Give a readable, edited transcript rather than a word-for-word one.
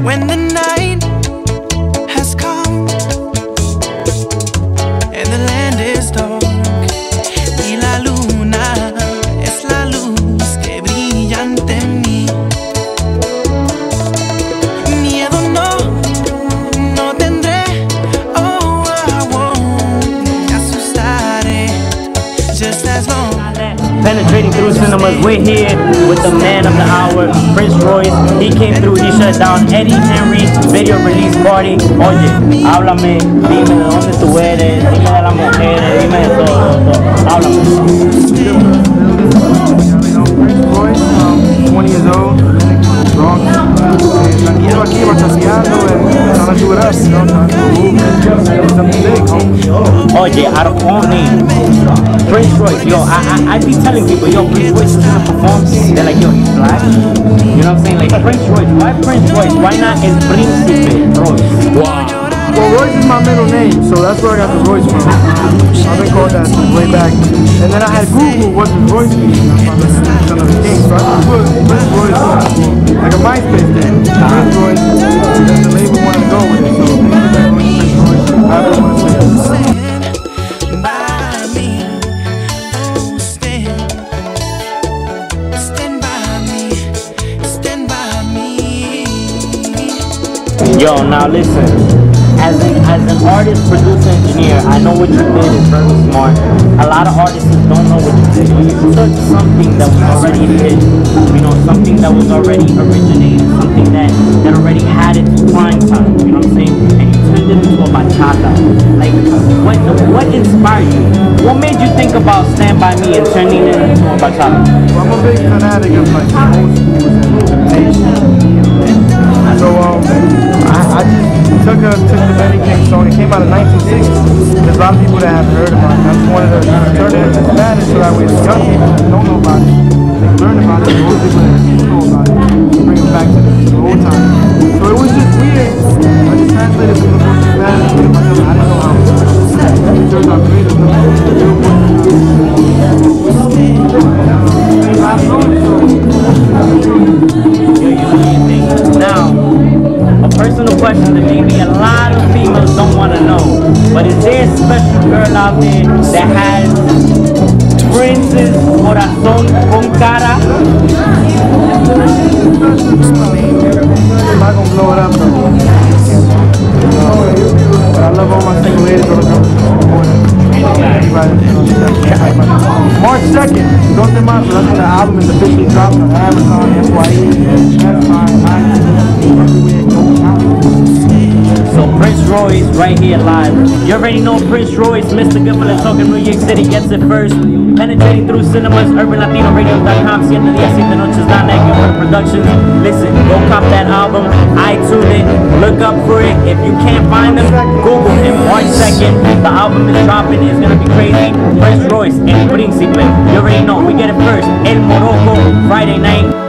When the night has come and the land is dark y la luna es la luz que brilla ante mí, miedo no tendré, oh I won't, me asustaré, just as long. Penetrating through cinemas, we're here with the man of the hour, Prince Royce. He came through, he shut down Eddie Henry's video release party. Oye, háblame, dime de dónde tú eres, dime de las mujeres, dime de todo, háblame. Prince Royce, 20 years old, Bronx. Tranquilo aquí, bachaseando, trying to do it up, you know, trying to move something big, homie. Oye, out of all names, Prince Royce, yo, I be telling people, yo, Prince Royce is gonna perform. They're like, yo, he's black. You know what I'm saying? Like, Prince Royce, why Prince Royce? Why not El Príncipe Royce? Wow. Well, Royce is my middle name, so that's where I got the Royce from. I've been called that since way back. And then I had Google, what does Royce mean? I found out son of the king. So I just put Prince Royce, like a MySpace thing. Prince Royce, and the label wanted to go with it. So Prince Royce, I don't want to say it. Yo, now listen, as an artist, producer, engineer, I know what you did is very smart. A lot of artists don't know what you did. You took something that was already hit, you know, something that was already originated, something that already had its prime time, you know what I'm saying? And you turned it into a bachata. Like, what inspired you? What made you think about Stand By Me and turning it into a bachata? Well, I'm a big fanatic of like old schools and Haitian. So I just took the Benny King song. It came out in 1960. There's a lot of people that haven't heard about it. I just wanted to turn it into Spanish so that way the young people that don't know about it, they can learn about it. The old people that do know about it, bring them back to the old time. So it was just weird. I just translated from the book to Spanish. I didn't know how it turns out great. Now, a personal question that maybe a lot of females don't want to know, but is there a special girl out there that has Prince's corazón con cara? I'm not gonna blow it up though. But I love all my single ladies all the March 2nd, Dos de Marzo, that's when the album is officially dropped on Amazon, FYE, that's So Prince Royce right here live. You already know Prince Royce, Mr. Goodfellas talking New York City gets it first. Penetrating through cinemas, UrbanLatinoRadio.com, 7 días, 7 noches, Goodfellas Productions. Listen, go cop that album, iTunes it, look up for it. If you can't find them, Google him. March 2nd, the album is dropping, it's gonna be crazy. Prince Royce, El Príncipe. You already know, we get it first. El Morocco, Friday night.